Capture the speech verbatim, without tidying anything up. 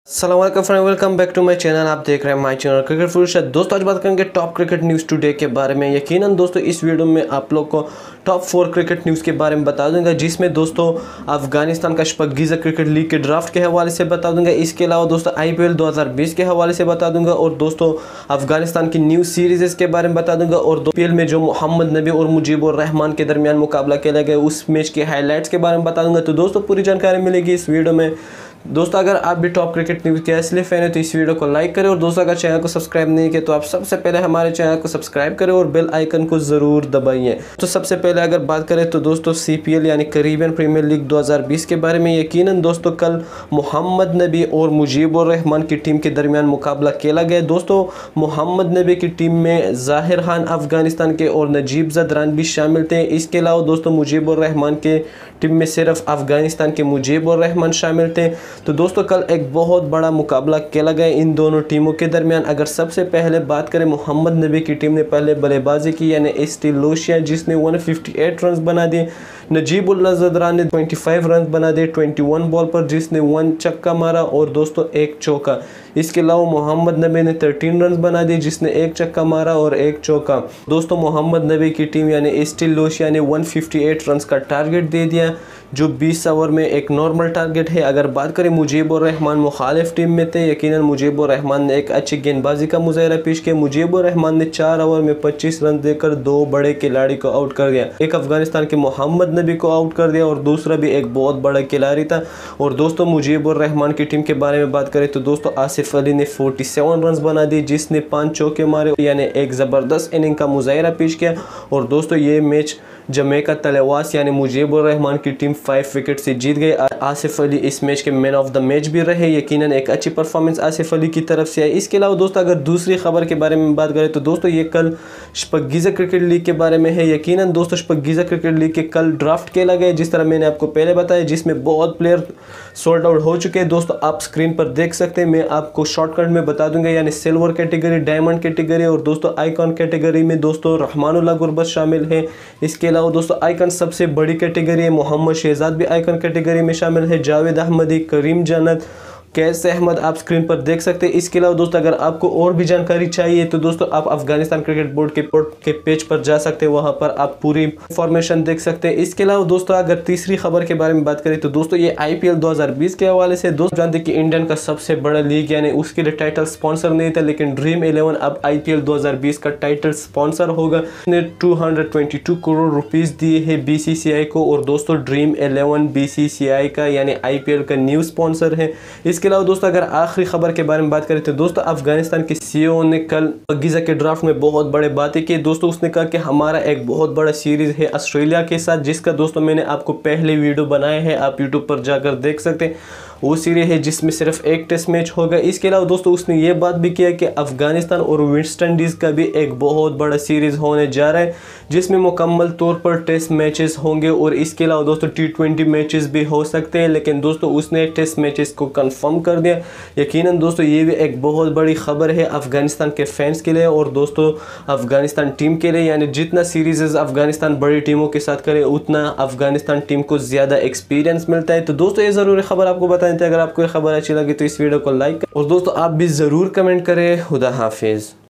अस्सलाम वालेकुम friend, welcome back to my channel. आप देख रहे हैं माय चैनल क्रिकेट फुर्सत। दोस्तों आज बात करेंगे टॉप क्रिकेट न्यूज़ टुडे के बारे में। यकीनन दोस्तों इस वीडियो में आप लोग को टॉप फोर क्रिकेट न्यूज़ के बारे में बता दूंगा, जिसमें दोस्तों अफगानिस्तान का शपगीज़ा क्रिकेट लीग के ड्राफ्ट के हवाले से बता दूंगा। इसके अलावा दोस्तों आई पी एल दो हज़ार बीस के हवाले से बता दूंगा और दोस्तों अफगानिस्तान की न्यू सीरीज़ के बारे में बता दूंगा और दो पी एल में जो मोहम्मद नबी और मुजीबुर रहमान के दरमियान मुकाबला खेला गया उस मैच के हाईलाइट्स के बारे में बता दूंगा। तो दोस्तों पूरी जानकारी मिलेगी इस वीडियो में। दोस्तों अगर आप भी टॉप क्रिकेट न्यूज़ के असली फैन है तो इस वीडियो को लाइक करें और दोस्तों अगर चैनल को सब्सक्राइब नहीं किया तो आप सबसे पहले हमारे चैनल को सब्सक्राइब करें और बेल आइकन को ज़रूर दबाइए। तो सबसे पहले अगर बात करें तो दोस्तों सी पी एल यानी कैरिबियन प्रीमियर लीग दो हज़ार बीस के बारे में। यकीनन दोस्तों कल मोहम्मद नबी और मुजीबुर रहमान की टीम के दरमियान मुकाबला खेला गया। दोस्तों मोहम्मद नबी की टीम में ज़ाहिर खान अफगानिस्तान के और नजीब ज़दरान भी शामिल थे। इसके अलावा दोस्तों मुजीबुर रहमान के टीम में सिर्फ अफगानिस्तान के मुजीबुर रहमान शामिल थे। तो दोस्तों कल एक बहुत बड़ा मुकाबला खेला गया इन दोनों टीमों के दरमियान। अगर सबसे पहले बात करें मोहम्मद नबी की टीम ने पहले बल्लेबाजी की यानी एस टी लोशिया जिसने एक सौ अट्ठावन रन बना दिए। नजीबुल्लाह ज़दरान ने पच्चीस रन बना दिए इक्कीस बॉल पर, जिसने वन छक्का मारा और दोस्तों एक चौका। इसके अलावा मोहम्मद नबी ने तेरह रन बना दिए जिसने एक छक्का मारा और एक चौका। दोस्तों मोहम्मद नबी की टीम यानी एस टी लोशिया ने एक सौ अट्ठावन रन का टारगेट दे दिया जो बीस ओवर में एक नॉर्मल टारगेट है। अगर बात करें मुजीबुर रहमान मुखालिफ टीम में थे। यकीनन मुजीबुर रहमान ने एक अच्छी गेंदबाजी का मुजाहरा पेश किया। मुजीबुर रहमान ने चार ओवर में पच्चीस रन देकर दो बड़े खिलाड़ी को आउट कर दिया। एक अफगानिस्तान के मोहम्मद नबी को आउट कर दिया और दूसरा भी एक बहुत बड़ा खिलाड़ी था। और दोस्तों मुजीबुर रहमान की टीम के बारे में बात करें तो दोस्तों आसिफ अली ने सैंतालीस रन बना दिए जिसने पाँच चौके मारे यानी एक ज़बरदस्त इनिंग का मुजाहरा पेश किया। और दोस्तों ये मैच जमैका तलवास यानी मुजीबुर रहमान की टीम फाइव विकेट से जीत गई। आसिफ अली इस मैच के मैन ऑफ द मैच भी रहे। यकीनन एक अच्छी परफॉर्मेंस आसिफ अली की तरफ से आई। इसके अलावा दोस्तों अगर दूसरी खबर के बारे में बात करें तो दोस्तों ये कल शपगीज़ा क्रिकेट लीग के बारे में है। यकीनन दोस्तों शपगीज़ा क्रिकेट लीग के कल ड्राफ्ट खेला गया जिस तरह मैंने आपको पहले बताया, जिसमें बहुत प्लेयर सोल्ड आउट हो चुके हैं। दोस्तों आप स्क्रीन पर देख सकते हैं, मैं आपको शॉर्टकट में बता दूंगा यानी सिल्वर कैटेगरी, डायमंड कैटेगरी और दोस्तों आइकॉन कैटेगरी में दोस्तों रहमानुल्लाह गुरबत शामिल है। इसके अलावा दोस्तों आइकन सबसे बड़ी कैटेगरी है, मोहम्मद शहजाद भी आइकन कैटेगरी में शामिल है, जावेद अहमदी, करीम जन्नत, कैस अहमद आप स्क्रीन पर देख सकते हैं। इसके अलावा दोस्तों अगर आपको और भी जानकारी चाहिए तो दोस्तों आप अफगानिस्तान क्रिकेट बोर्ड के के पेज पर जा सकते हैं, वहां पर आप पूरी इंफॉर्मेशन देख सकते हैं। इसके अलावा दोस्तों अगर तीसरी खबर के बारे में बात करें तो दोस्तों ये आई पी एल दो हज़ार बीस के हवाले से। दोस्तों जानते हैं कि इंडियन का सबसे बड़ा लीग यानी उसके लिए टाइटल स्पॉन्सर नहीं था, लेकिन ड्रीम इलेवन अब आई पी एल दो हज़ार बीस का टाइटल स्पॉन्सर होगा। ने दो सौ बाईस करोड़ रुपीस दिए है बी सी सी आई को और दोस्तों Dream Eleven B C C I का यानी आई पी एल का न्यू स्पॉन्सर है। इसके अलावा दोस्तों अगर आखिरी खबर के बारे में बात करें तो दोस्तों अफगानिस्तान के सी ई ओ ने कल शपगीज़ा के ड्राफ्ट में बहुत बड़े बातें की। दोस्तों उसने कहा कि हमारा एक बहुत बड़ा सीरीज है ऑस्ट्रेलिया के साथ, जिसका दोस्तों मैंने आपको पहले वीडियो बनाए हैं, आप यूट्यूब पर जाकर देख सकते हैं। वो सीरीज है जिसमें सिर्फ एक टेस्ट मैच होगा। इसके अलावा दोस्तों उसने ये बात भी किया कि अफगानिस्तान और वेस्ट इंडीज़ का भी एक बहुत बड़ा सीरीज होने जा रहा है जिसमें मुकम्मल तौर पर टेस्ट मैचेस होंगे और इसके अलावा दोस्तों टी ट्वेंटी मैचेस भी हो सकते हैं, लेकिन दोस्तों उसने टेस्ट मैचेस को कंफर्म कर दिया। यकीनन दोस्तों ये भी एक बहुत बड़ी खबर है अफगानिस्तान के फैंस के लिए और दोस्तों अफगानिस्तान टीम के लिए, यानी जितना सीरीज़ अफगानिस्तान बड़ी टीमों के साथ करे उतना अफगानिस्तान टीम को ज़्यादा एक्सपीरियंस मिलता है। तो दोस्तों ये ज़रूरी खबर आपको बताएं थे। अगर आपको ये खबर अच्छी लगी तो इस वीडियो को लाइक और दोस्तों आप भी ज़रूर कमेंट करें। खुदा हाफिज़।